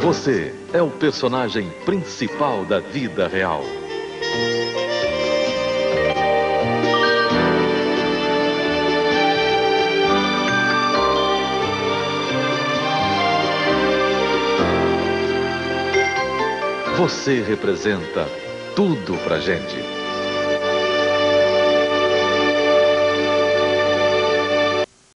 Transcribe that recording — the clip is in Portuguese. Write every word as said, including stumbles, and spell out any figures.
Você é o personagem principal da vida real. Você representa tudo pra gente.